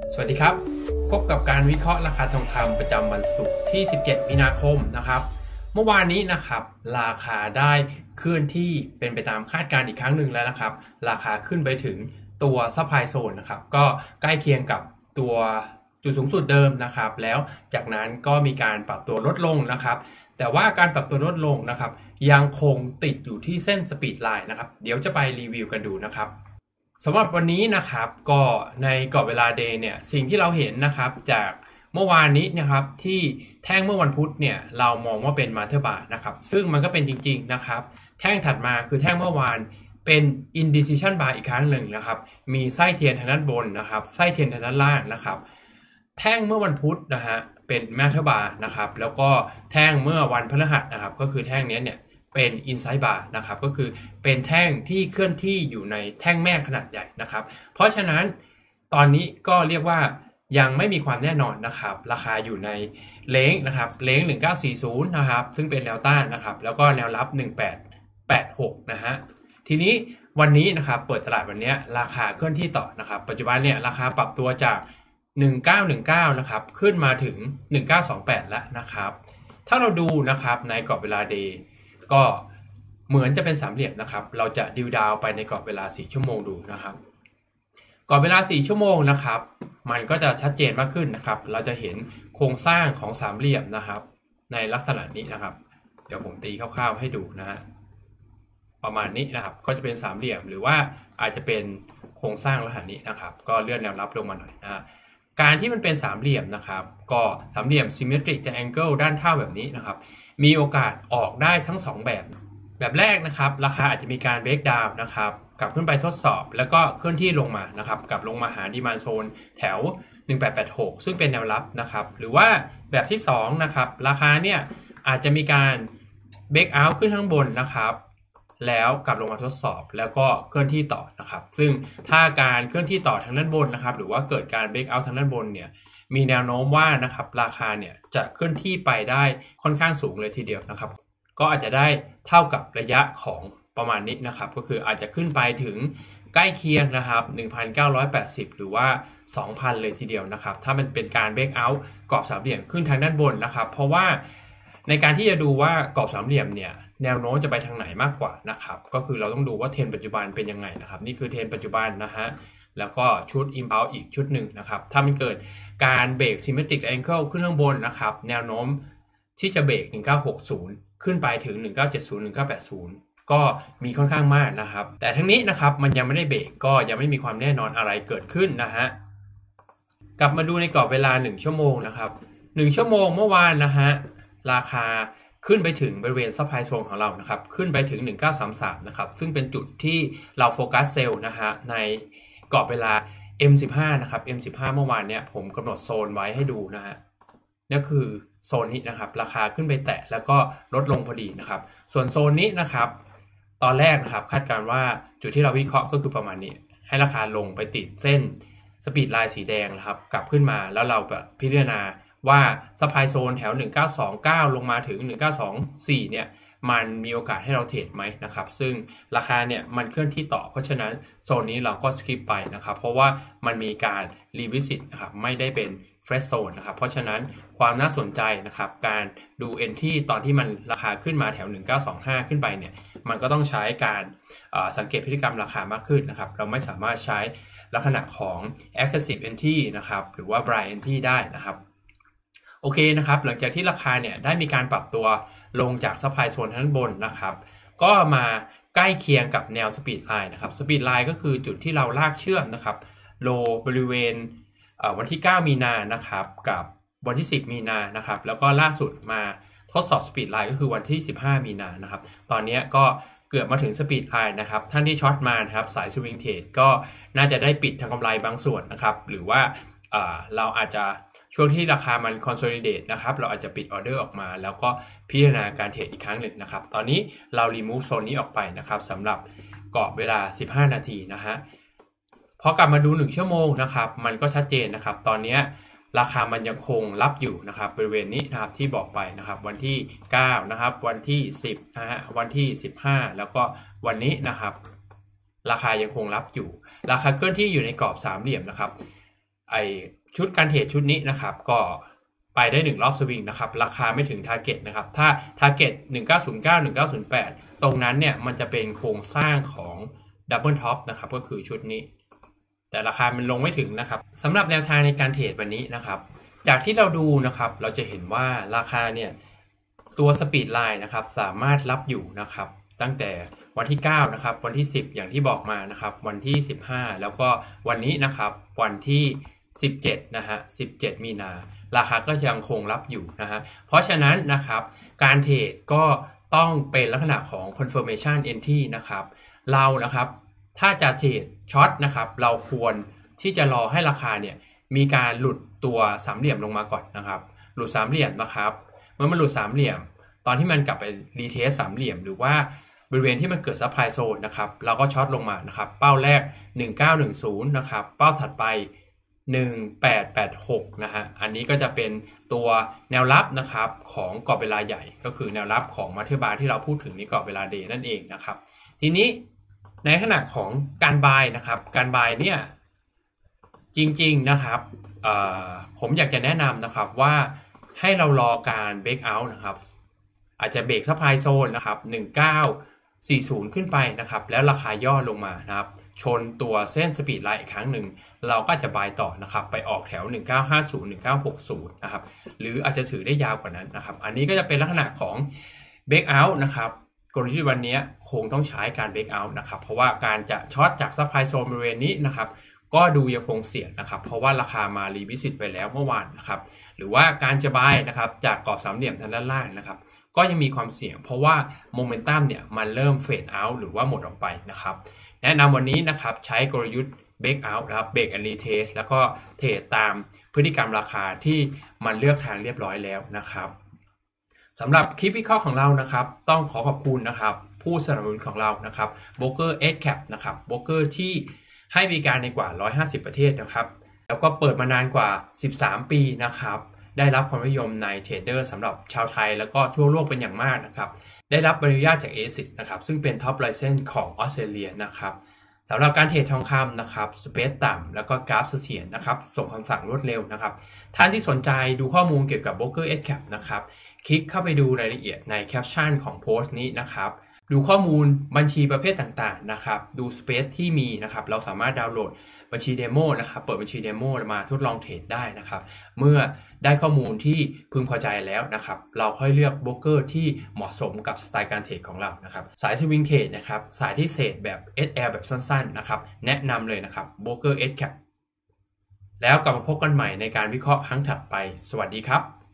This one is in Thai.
สวัสดีครับพบกับการวิเคราะห์ราคาทองคำประจำวันศุกร์ที่17มีนาคมนะครับเมื่อวานนี้นะครับราคาได้เคลื่อนที่เป็นไปตามคาดการณ์อีกครั้งหนึ่งแล้วนะครับราคาขึ้นไปถึงตัวซัพพลายโซนนะครับก็ใกล้เคียงกับตัวจุดสูงสุดเดิมนะครับแล้วจากนั้นก็มีการปรับตัวลดลงนะครับแต่ว่าการปรับตัวลดลงนะครับยังคงติดอยู่ที่เส้นสปีดไลน์นะครับเดี๋ยวจะไปรีวิวกันดูนะครับสำหรับวันนี้นะครับก็ในกรอบเวลาเดย์เนี่ยสิ่งที่เราเห็นนะครับจากเมื่อวานนี้นะครับที่แท่งเมื่อวันพุธเนี่ยเรามองว่าเป็นมาเธอร์บาร์นะครับซึ่งมันก็เป็นจริงๆนะครับแท่งถัดมาคือแท่งเมื่อวานเป็น indecision bar อีกครั้งหนึ่งนะครับมีไส้เทียนทางด้านบนนะครับไส้เทียนทางด้านล่างนะครับแท่งเมื่อวันพุธนะฮะเป็นมาเธอร์บาร์นะครับแล้วก็แท่งเมื่อวันพฤหัสนะครับก็คือแท่งนี้เนี่ยเป็น inside bar นะครับก็คือเป็นแท่งที่เคลื่อนที่อยู่ในแท่งแม่ขนาดใหญ่นะครับเพราะฉะนั้นตอนนี้ก็เรียกว่ายังไม่มีความแน่นอนนะครับราคาอยู่ในเลนจ์นะครับเลนจ์1940นะครับซึ่งเป็นแนวต้านนะครับแล้วก็แนวรับ1886นะฮะทีนี้วันนี้นะครับเปิดตลาดวันนี้ราคาเคลื่อนที่ต่อนะครับปัจจุบันเนี่ยราคาปรับตัวจาก1919นะครับขึ้นมาถึง1928แล้วนะครับถ้าเราดูนะครับในกรอบเวลาเดย์ก็เหมือนจะเป็นสามเหลี่ยมนะครับเราจะดิวดาวไปในกรอบเวลา4ชั่วโมงดูนะครับกรอบเวลา4ชั่วโมงนะครับมันก็จะชัดเจนมากขึ้นนะครับเราจะเห็นโครงสร้างของสามเหลี่ยมนะครับในลักษณะนี้นะครับเดี๋ยวผมตีคร่าวๆให้ดูนะฮะประมาณนี้นะครับก็จะเป็นสามเหลี่ยมหรือว่าอาจจะเป็นโครงสร้างลักษณะนี้นะครับก็เลื่อนแนวรับลงมาหน่อยนะฮะการที่มันเป็นสามเหลี่ยมนะครับก็สามเหลี่ยม symmetric triangle ด้านเท่าแบบนี้นะครับมีโอกาสออกได้ทั้ง2แบบแรกนะครับราคาอาจจะมีการเบรกดาวน์นะครับกลับขึ้นไปทดสอบแล้วก็เคลื่อนที่ลงมานะครับกลับลงมาหาดีมานด์โซนแถว1886ซึ่งเป็นแนวรับนะครับหรือว่าแบบที่2นะครับราคาเนี่ยอาจจะมีการเบรกเอาท์ขึ้นข้างบนนะครับแล้วกลับลงมาทดสอบแล้วก็เคลื่อนที่ต่อนะครับซึ่งถ้าการเคลื่อนที่ต่อทางด้านบนนะครับหรือว่าเกิดการเบรกเอาท์ทางด้านบนเนี่ยมีแนวโน้มว่านะครับราคาเนี่ยจะเคลื่อนที่ไปได้ค่อนข้างสูงเลยทีเดียวนะครับก็อาจจะได้เท่ากับระยะของประมาณนี้นะครับก็คืออาจจะขึ้นไปถึงใกล้เคียงนะครับ1,980หรือว่า 2,000 เลยทีเดียวนะครับถ้ามันเป็นการเบรกเอาท์กรอบสามเหลี่ยมขึ้นทางด้านบนนะครับเพราะว่าในการที่จะดูว่ากรอบสามเหลี่ยมเนี่ยแนวโน้มจะไปทางไหนมากกว่านะครับก็คือเราต้องดูว่าเทรนปัจจุบันเป็นยังไงนะครับนี่คือเทรนปัจจุบันนะฮะแล้วก็ชุด inbound อีกชุดหนึ่งนะครับถ้ามันเกิดการเบรก symmetric angle ขึ้นข้างบนนะครับแนวโน้มที่จะเบรก1960ขึ้นไปถึง1970 1980ก็มีค่อนข้างมากนะครับแต่ทั้งนี้นะครับมันยังไม่ได้เบรกก็ยังไม่มีความแน่นอนอะไรเกิดขึ้นนะฮะกลับมาดูในกรอบเวลา1ชั่วโมงนะครับ1ชั่วโมงเมื่อวานนะฮะราคาขึ้นไปถึงบริเวณซัพพลายโซนของเรานะครับขึ้นไปถึง1933นะครับซึ่งเป็นจุดที่เราโฟกัสเซลล์นะฮะในกรอบเวลา M15 นะครับ M15 เมื่อวานเนี่ยผมกำหนดโซนไว้ให้ดูนะฮะนี่คือโซนนี้นะครับราคาขึ้นไปแตะแล้วก็ลดลงพอดีนะครับส่วนโซนนี้นะครับตอนแรกนะครับคาดการณ์ว่าจุดที่เราวิเคราะห์ก็คือประมาณนี้ให้ราคาลงไปติดเส้นสปีดไลน์สีแดงนะครับกลับขึ้นมาแล้วเราแบบพิจารณาว่าซัพพลายโซนแถว1929ลงมาถึง1924เนี่ยมันมีโอกาสให้เราเทรดไหมนะครับซึ่งราคาเนี่ยมันเคลื่อนที่ต่อเพราะฉะนั้นโซนนี้เราก็สคิปไปนะครับเพราะว่ามันมีการรีวิสิตนะครับไม่ได้เป็นเฟรชโซนนะครับเพราะฉะนั้นความน่าสนใจนะครับการดูเอนที่ตอนที่มันราคาขึ้นมาแถว1925ขึ้นไปเนี่ยมันก็ต้องใช้การสังเกตพฤติกรรมราคามากขึ้นนะครับเราไม่สามารถใช้ลักษณะของ aggressive entry นะครับหรือว่า buy entry ได้นะครับโอเคนะครับหลังจากที่ราคาเนี่ยได้มีการปรับตัวลงจากซัพพลายโซนด้านบนนะครับก็มาใกล้เคียงกับแนวสปีดไลน์นะครับสปีดไลน์ก็คือจุดที่เราลากเชื่อมนะครับโลบริเวณวันที่9มีนานะครับกับวันที่10มีนานะครับแล้วก็ล่าสุดมาทดสอบสปีดไลน์ก็คือวันที่15มีนานะครับตอนนี้ก็เกือบมาถึงสปีดไลน์นะครับท่านที่ช็อตมานะครับสายสวิงเทรดก็น่าจะได้ปิดทางกำไรบางส่วนนะครับหรือว่าเราอาจจะช่วงที่ราคามัน consolidate นะครับเราอาจจะปิดออเดอร์ออกมาแล้วก็พิจารณาการเทรดอีกครั้งหนึ่งนะครับตอนนี้เรา remove โซนนี้ออกไปนะครับสำหรับกรอบเวลา15นาทีนะฮะพอกลับมาดู1ชั่วโมงนะครับมันก็ชัดเจนนะครับตอนนี้ราคามันยังคงรับอยู่นะครับบริเวณนี้นะครับที่บอกไปนะครับวันที่9นะครับวันที่10นะฮะวันที่15แล้วก็วันนี้นะครับราคายังคงรับอยู่ราคาเคลื่อนที่อยู่ในกรอบสามเหลี่ยมนะครับไอชุดการเทรดชุดนี้นะครับก็ไปได้1รอบสวิงนะครับราคาไม่ถึง target นะครับถ้า target 1909 1908ตรงนั้นเนี่ยมันจะเป็นโครงสร้างของ double top นะครับก็คือชุดนี้แต่ราคามันลงไม่ถึงนะครับสำหรับแนวทางในการเทรดวันนี้นะครับจากที่เราดูนะครับเราจะเห็นว่าราคาเนี่ยตัวสปีดไลน์นะครับสามารถรับอยู่นะครับตั้งแต่วันที่9นะครับวันที่10อย่างที่บอกมานะครับวันที่15แล้วก็วันนี้นะครับวันที่17นะฮะ17มีนาราคาก็ยังคงรับอยู่นะฮะเพราะฉะนั้นนะครับการเทรดก็ต้องเป็นลักษณะของ confirmation entry นะครับเรานะครับถ้าจะเทรดช็อตนะครับเราควรที่จะรอให้ราคาเนี่ยมีการหลุดตัวสามเหลี่ยมลงมาก่อนนะครับหลุดสามเหลี่ยมนะครับเมื่อมันหลุดสามเหลี่ยมตอนที่มันกลับไปรีเทสสามเหลี่ยมหรือว่าบริเวณที่มันเกิดซัพพลายโซนนะครับเราก็ช็อตลงมานะครับเป้าแรก1910นะครับเป้าถัดไป1886นะฮะอันนี้ก็จะเป็นตัวแนวรับนะครับของกรอบเวลาใหญ่ก็คือแนวรับของมัธยบาที่เราพูดถึงในกรอบเวลาเดย์นั่นเองนะครับทีนี้ในขณะของการบายนะครับการบายเนี่ยจริงๆนะครับผมอยากจะแนะนำนะครับว่าให้เรารอการเบรกเอาท์นะครับอาจจะเบรกซัพพลายโซนนะครับ1940ขึ้นไปนะครับแล้วราคาย่อลงมานะครับชนตัวเส้นสปีดไลน์อีกครั้งหนึ่งเราก็จะบายต่อนะครับไปออกแถว1950 1960นะครับหรืออาจจะถือได้ยาวกว่านั้นนะครับอันนี้ก็จะเป็นลักษณะของเบรกเอาท์นะครับกลยุทธ์วันนี้คงต้องใช้การเบรกเอาท์นะครับเพราะว่าการจะช็อตจากซัพพลายโซนบริเวณนี้นะครับก็ดูยังคงเสี่ยงนะครับเพราะว่าราคามารีวิสิตไปแล้วเมื่อวานนะครับหรือว่าการจะบายนะครับจากกรอบสามเหลี่ยมทางด้านล่างนะครับก็ยังมีความเสี่ยงเพราะว่าโมเมนตัมเนี่ยมันเริ่มเฟดเอาท์หรือว่าหมดออกไปนะครับแนะนำวันนี้นะครับใช้กลยุทธ์เบรกเอาท์นะครับเบรกแอนด์รีเทสแล้วก็เทรดตามพฤติกรรมราคาที่มันเลือกทางเรียบร้อยแล้วนะครับสำหรับคลิปวิเคราะห์ของเรานะครับต้องขอบคุณนะครับผู้สนับสนุนของเรานะครับโบรกเกอร์ SCAP นะครับโบรกเกอร์ที่ให้บริการในกว่า150ประเทศนะครับแล้วก็เปิดมานานกว่า13ปีนะครับได้รับความนิยมในเทรดเดอร์สำหรับชาวไทยแล้วก็ทั่วโลกเป็นอย่างมากนะครับได้รับใบอนุญาตจาก ASIC นะครับซึ่งเป็น Top License ของออสเตรเลียนะครับสำหรับการเทรดทองคำนะครับสเปซต่ำแล้วก็กราฟเสถียรนะครับส่งคำสั่งรวดเร็วนะครับท่านที่สนใจดูข้อมูลเกี่ยวกับ Broker SCAP นะครับคลิกเข้าไปดูรายละเอียดในแคปชั่นของโพสต์นี้นะครับดูข้อมูลบัญชีประเภทต่างๆนะครับดูสเปซที่มีนะครับเราสามารถดาวน์โหลดบัญชีเดโมนะครับเปิดบัญชีเดโมมาทดลองเทรดได้นะครับเมื่อได้ข้อมูลที่พึงพอใจแล้วนะครับเราค่อยเลือกโบรกเกอร์ที่เหมาะสมกับสไตล์การเทรดของเรานะครับสายสวิงเทรดนะครับสายที่เทรดแบบ SL แบบสั้นๆนะครับแนะนำเลยนะครับโบรกเกอร์ SCAP แล้วกลับมาพบกันใหม่ในการวิเคราะห์ครั้งถัดไปสวัสดีครับ